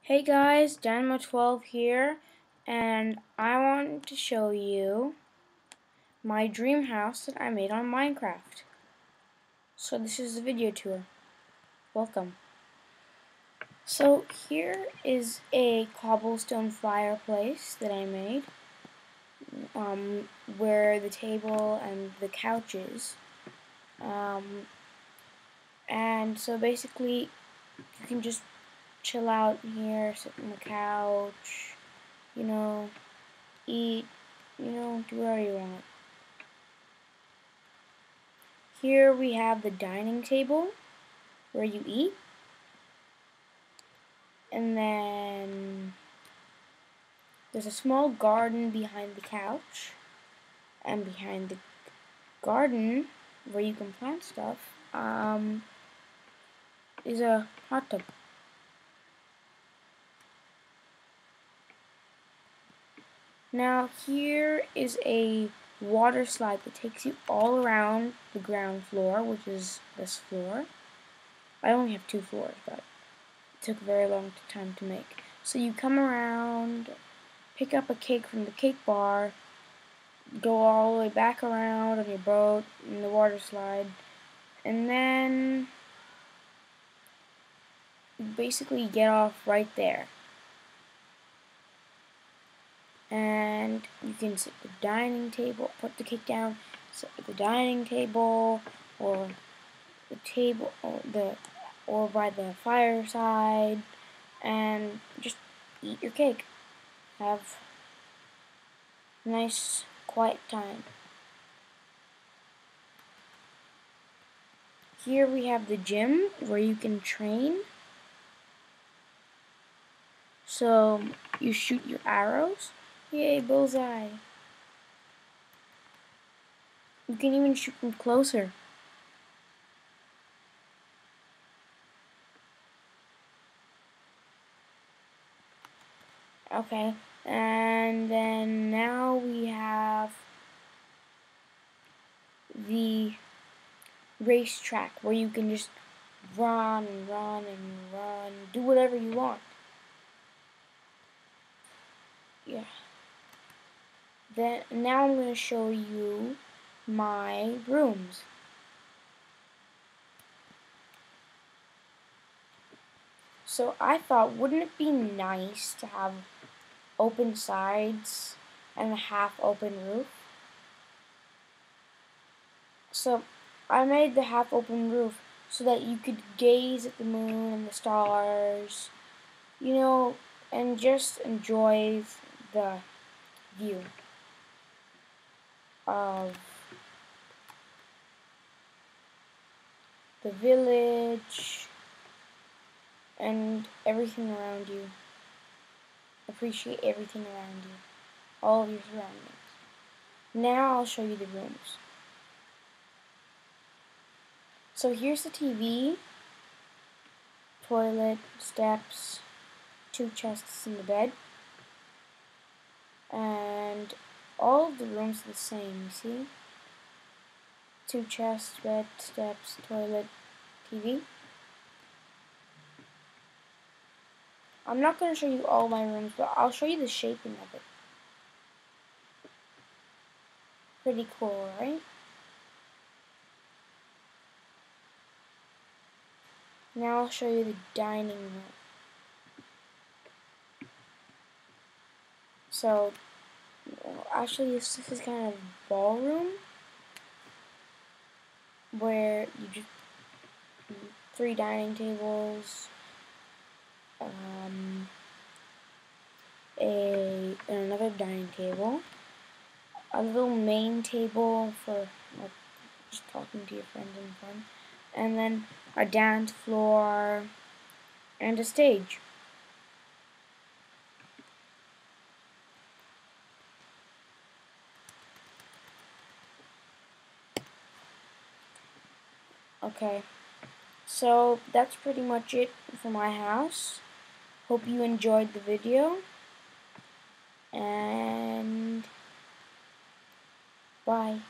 Hey guys, Dynamo 12 here, and I want to show you my dream house that I made on Minecraft. So this is the video tour. Welcome. So here is a cobblestone fireplace that I made, where the table and the couch is. And so basically you can just chill out here, sit on the couch, eat, do whatever you want. Here we have the dining table where you eat, and then there's a small garden behind the couch, and behind the garden where you can plant stuff is a hot tub. Now here is a water slide that takes you all around the ground floor, which is this floor. I only have 2 floors, but it took a very long time to make. So you come around, pick up a cake from the cake bar, go all the way back around on your boat in the water slide, and then you basically get off right there. And you can sit at the dining table, put the cake down, sit at the dining table, or the table, or by the fireside, and just eat your cake. Have a nice, quiet time. Here we have the gym where you can train. So you shoot your arrows. Yay, bullseye. You can even shoot them closer. Okay, and then now we have the racetrack where you can just run and run and run, do whatever you want. Yeah. Then now I'm going to show you my rooms. So I thought, wouldn't it be nice to have open sides and a half open roof? So I made the half open roof so that you could gaze at the moon and the stars, and just enjoy the view of the village and everything around you. Appreciate everything around you, all of your surroundings. Now I'll show you the rooms. So here's the TV, toilet, steps, 2 chests in the bed, and all of the rooms are the same, you see? 2 chests, bed, steps, toilet, TV. I'm not going to show you all my rooms, but I'll show you the shaping of it. Pretty cool, right? Now I'll show you the dining room. So, actually this is kind of a ballroom where you just 3 dining tables, another dining table, a little main table for just talking to your friends and fun, and then a dance floor and a stage. Okay, so that's pretty much it for my house. Hope you enjoyed the video, and bye.